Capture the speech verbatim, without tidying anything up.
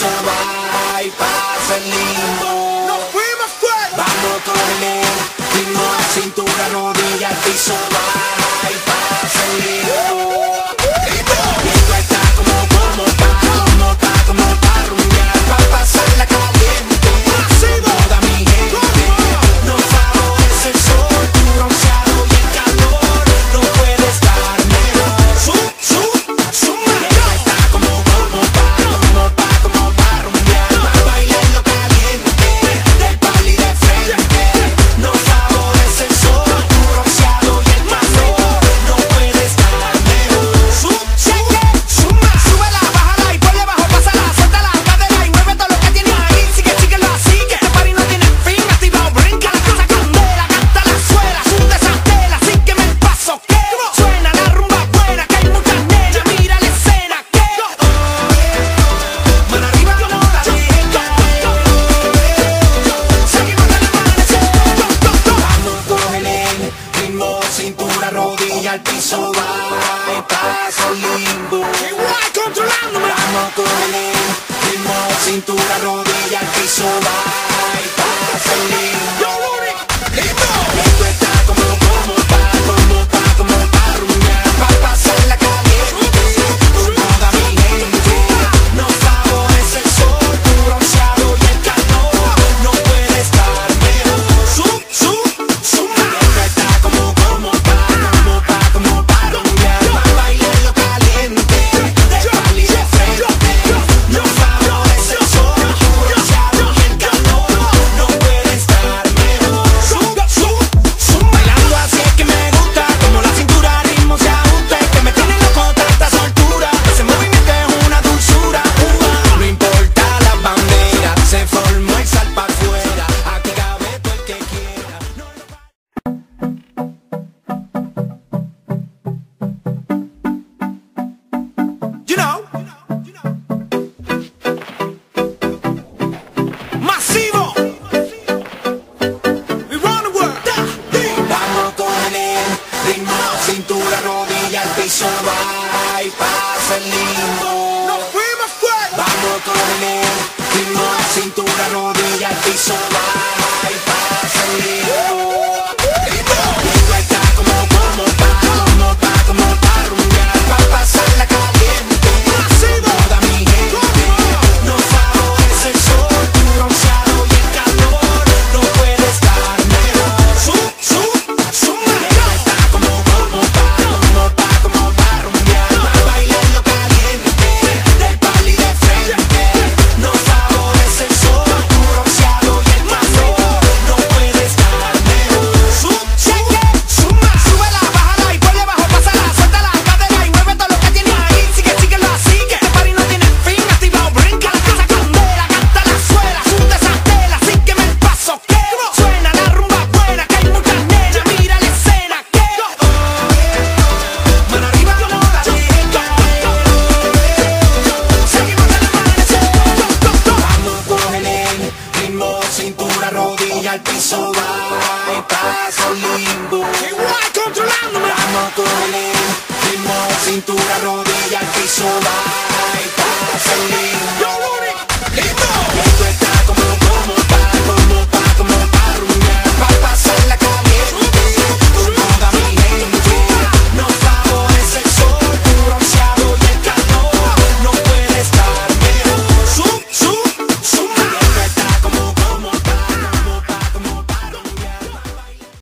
piso va y pasa el limbo. ¡Nos fuimos fuera! Vamos con el ritmo, cintura, rodilla, el piso va y pasa el limbo. Y esto está como, como pa, como pa, como pa rumbear, pa pasarla caliente. Toda mi gente nos favorece el sol, tu bronceado y el calor no puede estar mejor. ¡Sum, sum, suma! Esto está como, como pa, como pa, como pa rumbear, pa bailarlo caliente, del pali de frente. Nos favorece el sol, tu bronceado y el calor no puede estar mejor. ¡Sum, cheque, suma! Súbela, bájala y ponle bajo, pásala, suelta la cadera y mueve todo lo que tienes ahí. Sigue, síguelo así, que este party no tiene fin. Activado, brinca la casa candela, canta la suela, sunde esa tela, sígueme el paso que suena la rumba buena, que hay muchas nenas, mira la escena que mano arriba, no la dejen caer. Seguimos en el amanecer. Vamos con el ritmo, cintura, rodilla, al piso va y pasa el limbo. Igual controlándome. Vamos con el ritmo, cintura, rodilla, al piso va y pasa el limbo. Yo, Luri, listo. Esto está como, como pa, como pa, como pa rumbear, pa pasarla caliente. Toda mi gente nos favorece el sol, tu bronceado y el calor no puede estar mejor. Sum, sum, suma. Esto está como, como pa, como pa, como pa rumbear, pa bailarlo caliente, del pali de frente. Nos favorece el sol, tu bronceado y el calor no puede estar mejor. Sum, sum, suma. Bailando así es que me gusta, como la cintura al ritmo se ajusta, es que me tiene loco tanta soltura, ese movimiento es una dulzura. Uh, no importa la bandera, se formó el sal pa' afuera, aquí cabe todo el que quiera. No lo You know. Masivo. We run the world. Vamos con el ritmo, cintura, rodilla, el piso va y pasa el limbo. Nos fuimos fuera. Vamos con el ritmo, cintura, rodilla, el piso va y pasa el limbo. Esto está como, como pa, como pa, como pa rumbear, pa pasarla caliente. Toda mi gente nos favorece el sol, tu bronceado y el calor no puede estar mejor. Sum, sum, suma. Esto está como, como pa, como pa, como pa rumbear, pa bailarlo caliente, del pali de frente. Nos favorece el sol, tu bronceado y el calor no puede estar mejor. Sum, cheque, suma. Súbela, bájala y ponle bajo, pásala, suelta la cadera y mueve todo lo que tienes ahí. Sigue, síguelo así, que este party no tiene fin. Activado, brinca la casa candela, canta la suela, sunde esa tela, sígueme el paso que suena la rumba buena, que hay muchas nenas, mira la escena que mano arriba, no la dejen caer. Seguimos en el amanecer. Vamos con el ritmo, cintura, rodilla, al piso va y pasa el limbo. Igual controlándome. Vamos con el ritmo, cintura, rodilla, al piso va y pasa el limbo.